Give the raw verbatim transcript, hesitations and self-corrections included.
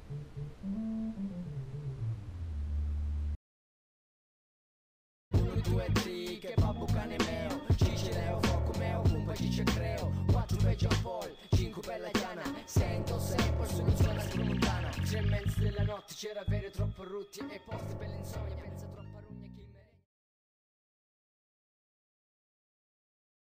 Uno, due, tre, che babbo cane meo, cici leo, fuoco meo, pumpa cice creo, quattro peggio a pol, cinque bella chiana, sento sempre su una zona spromontana, tre e mezzo della notte c'era vero troppo rutti e posti per l'insonnia, pensa